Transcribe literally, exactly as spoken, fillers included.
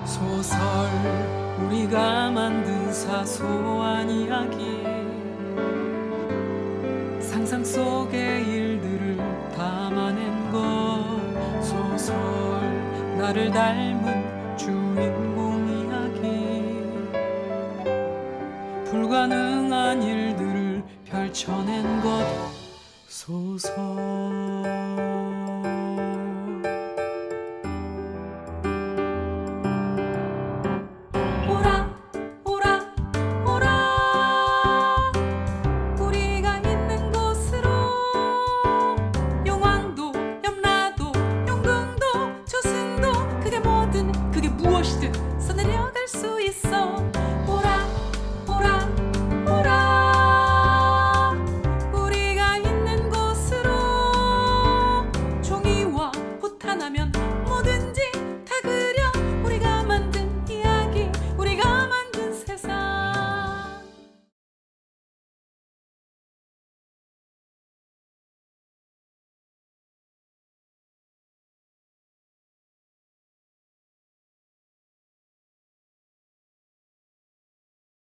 소설 우리가 만든 사소한 이야기 상상 속의 일들을 담아낸 것 소설 나를 닮은 주인공 이야기 불가능한 일들을 펼쳐낸 것 소설